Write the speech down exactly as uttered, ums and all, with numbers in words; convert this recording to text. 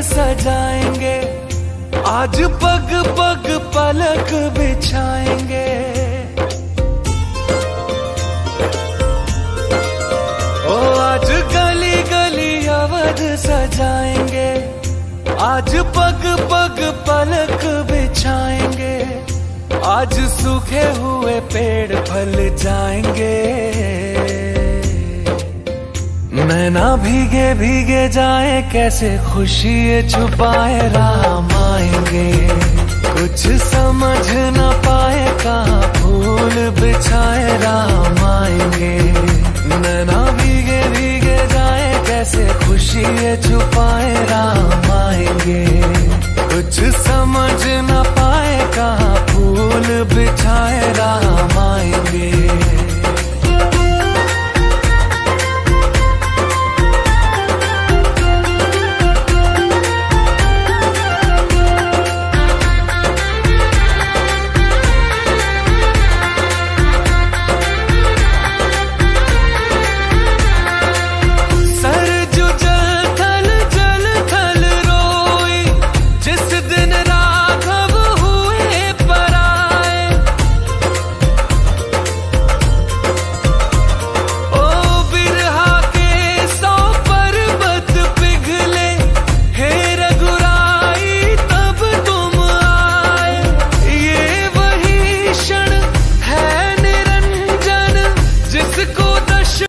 सजाएंगे, आज पग पग पलक बिछाएंगे। ओ आज गली गली अवध सजाएंगे, आज पग पग पलक बिछाएंगे। आज सूखे हुए पेड़ फल जाएंगे, नैना भीगे भीगे जाए कैसे खुशी ये छुपाए राम आएंगे। कुछ समझ न पाए कहाँ फूल बिछाए राम आएंगे। नैना भीगे भीगे जाए कैसे खुशी ये छुपाए राम आएंगे। कुछ समझ न पाए कहाँ फूल बिछाए राम आएंगे।